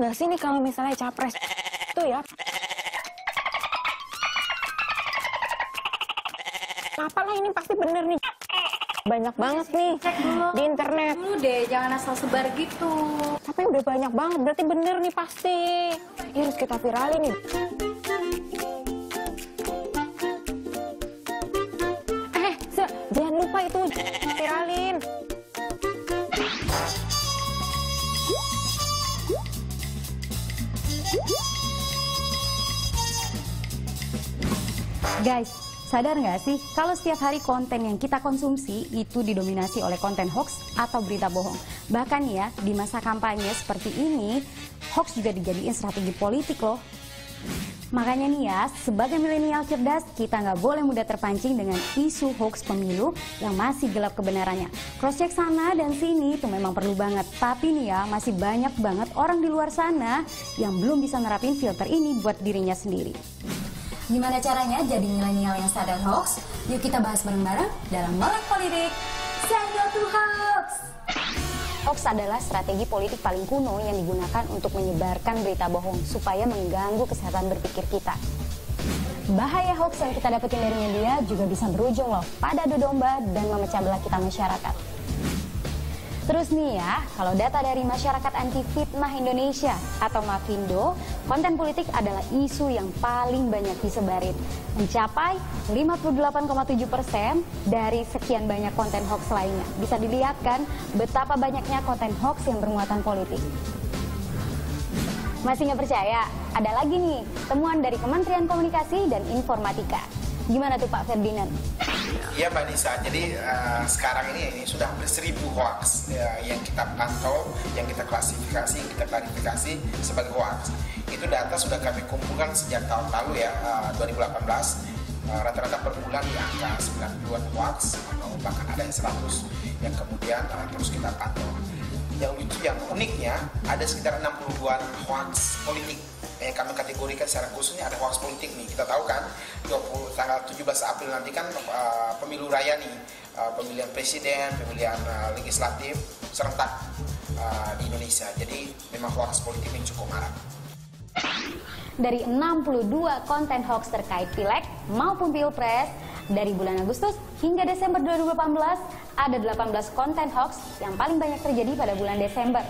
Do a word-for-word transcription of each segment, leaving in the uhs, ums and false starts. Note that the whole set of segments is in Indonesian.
sebelah sini kalau misalnya capres itu ya. Apalah ini pasti bener nih. Banyak banget nih Cek dulu di internet. dulu deh, jangan asal sebar gitu. Tapi udah banyak banget, berarti bener nih pasti. Ini harus kita viralin nih. Eh, Se- jangan lupa itu viralin. Guys, sadar nggak sih kalau setiap hari konten yang kita konsumsi itu didominasi oleh konten hoax atau berita bohong. Bahkan ya, di masa kampanye seperti ini, hoax juga dijadiin strategi politik loh. Makanya nih ya, sebagai milenial cerdas, kita nggak boleh mudah terpancing dengan isu hoax pemilu yang masih gelap kebenarannya. Cross-check sana dan sini itu memang perlu banget. Tapi nih ya, masih banyak banget orang di luar sana yang belum bisa nerapin filter ini buat dirinya sendiri. Gimana caranya jadi milenial yang sadar hoax? Yuk kita bahas bareng-bareng dalam Melek Politik. Say no to hoax! Hoax adalah strategi politik paling kuno yang digunakan untuk menyebarkan berita bohong supaya mengganggu kesehatan berpikir kita. Bahaya hoax yang kita dapetin dari media juga bisa berujung loh pada adu domba dan memecah belah kita masyarakat. Terus nih ya, kalau data dari Masyarakat Anti Fitnah Indonesia atau MAFINDO, konten politik adalah isu yang paling banyak disebarin, mencapai lima puluh delapan koma tujuh persen dari sekian banyak konten hoax lainnya. Bisa dilihat kan betapa banyaknya konten hoax yang bermuatan politik. Masih nggak percaya? Ada lagi nih, temuan dari Kementerian Komunikasi dan Informatika. Gimana tuh Pak Ferdinand? Iya Mbak Nisa, jadi uh, sekarang ini, ini sudah hampir seribu hoax ya, yang kita pantau, yang kita klasifikasi, yang kita klarifikasi sebagai hoax. Itu data sudah kami kumpulkan sejak tahun lalu ya, uh, dua ribu delapan belas. Uh, rata-rata per bulan di angka sembilan puluhan hoax, atau bahkan ada yang seratus yang kemudian uh, terus kita pantau. Yang lucu, yang uniknya ada sekitar enam puluh dua hoax politik yang kami kategorikan secara khususnya ada hoax politik nih. Kita tahu kan dua puluh tanggal tujuh belas April nanti kan uh, pemilu raya nih, uh, pemilihan presiden, pemilihan uh, legislatif serentak uh, di Indonesia. Jadi memang hoax politik ini cukup marak. Dari enam puluh dua konten hoax terkait Pileg maupun Pilpres, dari bulan Agustus hingga Desember dua ribu delapan belas, ada delapan belas konten hoax yang paling banyak terjadi pada bulan Desember.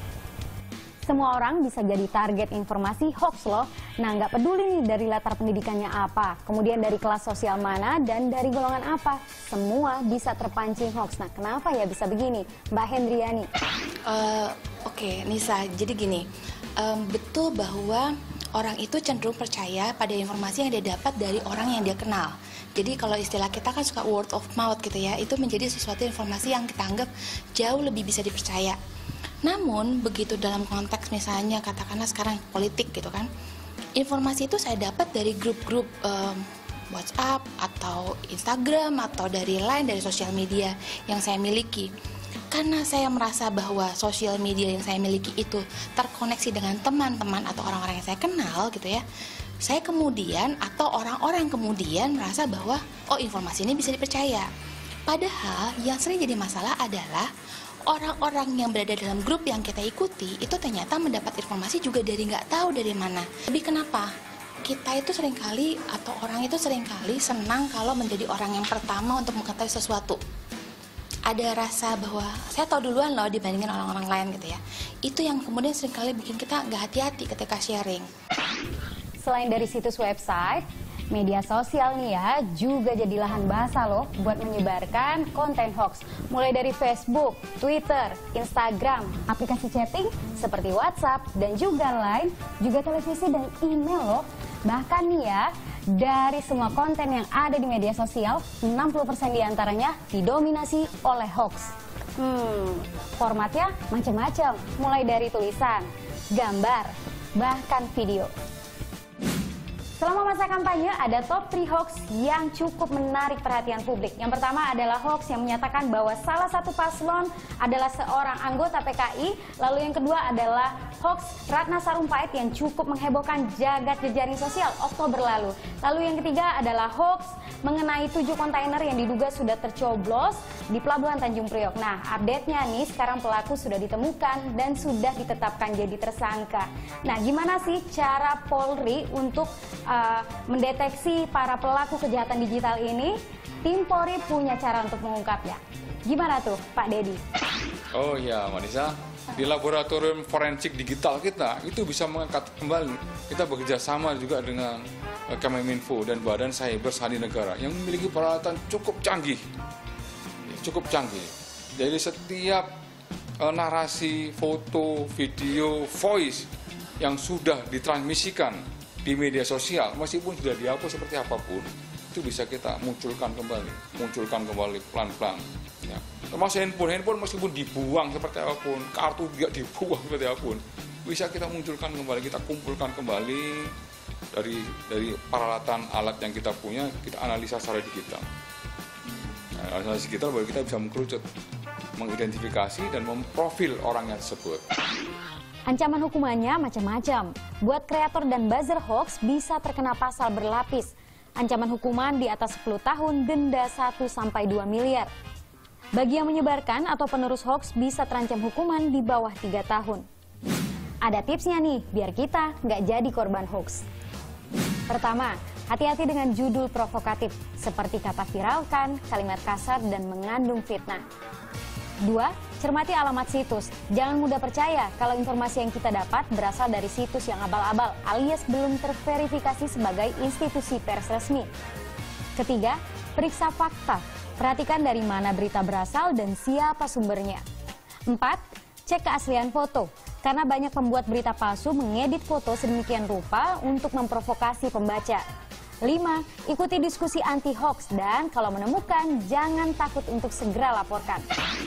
Semua orang bisa jadi target informasi hoax loh. Nah, nggak peduli nih dari latar pendidikannya apa, kemudian dari kelas sosial mana, dan dari golongan apa. Semua bisa terpancing hoax. Nah, kenapa ya bisa begini? Mbak Hendriani. Uh, Oke, okay, Nisa, jadi gini, um, betul bahwa orang itu cenderung percaya pada informasi yang dia dapat dari orang yang dia kenal. Jadi kalau istilah kita kan suka word of mouth gitu ya, itu menjadi sesuatu informasi yang kita anggap jauh lebih bisa dipercaya. Namun begitu dalam konteks misalnya katakanlah sekarang politik gitu kan, informasi itu saya dapat dari grup-grup um, WhatsApp atau Instagram atau dari Line, dari sosial media yang saya miliki. Karena saya merasa bahwa sosial media yang saya miliki itu terkoneksi dengan teman-teman atau orang-orang yang saya kenal gitu ya, saya kemudian atau orang-orang kemudian merasa bahwa oh informasi ini bisa dipercaya. Padahal yang sering jadi masalah adalah orang-orang yang berada dalam grup yang kita ikuti itu ternyata mendapat informasi juga dari nggak tahu dari mana. Lebih kenapa? Kita itu seringkali atau orang itu seringkali senang kalau menjadi orang yang pertama untuk mengetahui sesuatu. Ada rasa bahwa saya tahu duluan loh dibandingin orang-orang lain gitu ya. Itu yang kemudian seringkali bikin kita nggak hati-hati ketika sharing. Selain dari situs website, media sosial nih ya juga jadi lahan bahasa loh buat menyebarkan konten hoax. Mulai dari Facebook, Twitter, Instagram, aplikasi chatting seperti WhatsApp dan juga Line, juga televisi dan email loh. Bahkan nih ya, dari semua konten yang ada di media sosial, enam puluh persen diantaranya didominasi oleh hoax. Hmm, formatnya macam-macam, mulai dari tulisan, gambar, bahkan video. Selama masa kampanye, ada top tiga hoax yang cukup menarik perhatian publik. Yang pertama adalah hoax yang menyatakan bahwa salah satu paslon adalah seorang anggota P K I. Lalu yang kedua adalah hoax Ratna Sarumpait yang cukup menghebohkan jagat jejaring sosial Oktober lalu. Lalu yang ketiga adalah hoax mengenai tujuh kontainer yang diduga sudah tercoblos di Pelabuhan Tanjung Priok. Nah, update-nya nih, sekarang pelaku sudah ditemukan dan sudah ditetapkan jadi tersangka. Nah, gimana sih cara Polri untuk uh, mendeteksi para pelaku kejahatan digital ini? Tim Polri punya cara untuk mengungkapnya. Gimana tuh, Pak Dedi? Oh iya, Manisa. Di laboratorium forensik digital kita itu bisa mengangkat kembali. Kita bekerja sama juga dengan Kemenminfo dan Badan Cyber Sandi Negara yang memiliki peralatan cukup canggih, cukup canggih. Jadi setiap uh, narasi, foto, video, voice yang sudah ditransmisikan di media sosial, meskipun sudah dihapus seperti apapun, itu bisa kita munculkan kembali, munculkan kembali pelan-pelan. Ya. Termasuk handphone, handphone meskipun dibuang seperti apapun, kartu juga dibuang seperti apapun, bisa kita munculkan kembali, kita kumpulkan kembali dari dari peralatan alat yang kita punya, kita analisa secara digital. Nah, analisa digital baru kita bisa mengkerucut, mengidentifikasi dan memprofil orangnya tersebut. Ancaman hukumannya macam-macam. Buat kreator dan buzzer hoax bisa terkena pasal berlapis. Ancaman hukuman di atas sepuluh tahun, denda satu sampai dua miliar. Bagi yang menyebarkan atau penerus hoax bisa terancam hukuman di bawah tiga tahun. Ada tipsnya nih, biar kita nggak jadi korban hoax. Pertama, hati-hati dengan judul provokatif, seperti kata viralkan, kalimat kasar, dan mengandung fitnah. Dua, cermati alamat situs. Jangan mudah percaya kalau informasi yang kita dapat berasal dari situs yang abal-abal alias belum terverifikasi sebagai institusi pers resmi. Ketiga, periksa fakta. Perhatikan dari mana berita berasal dan siapa sumbernya. Empat, cek keaslian foto. Karena banyak pembuat berita palsu mengedit foto sedemikian rupa untuk memprovokasi pembaca. Lima, ikuti diskusi anti-hoax dan kalau menemukan, jangan takut untuk segera laporkan.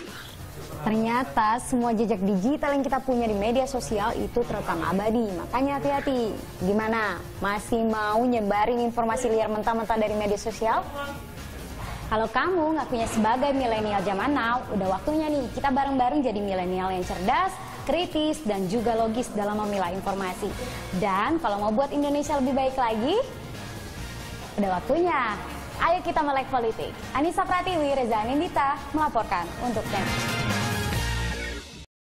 Ternyata semua jejak digital yang kita punya di media sosial itu terekam abadi, makanya hati-hati. Gimana? Masih mau nyebarin informasi liar mentah-mentah dari media sosial? Kalau kamu ngakunya sebagai milenial zaman now, udah waktunya nih kita bareng-bareng jadi milenial yang cerdas, kritis, dan juga logis dalam memilah informasi. Dan kalau mau buat Indonesia lebih baik lagi, udah waktunya. Ayo kita melek politik. Anissa Pratiwi, Reza Anindita melaporkan untuk T E N.